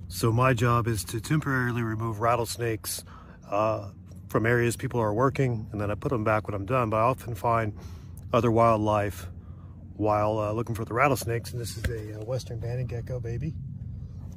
So my job is to temporarily remove rattlesnakes from areas people are working, and then I put them back when I'm done. But I often find other wildlife while looking for the rattlesnakes, and this is a western banded gecko baby.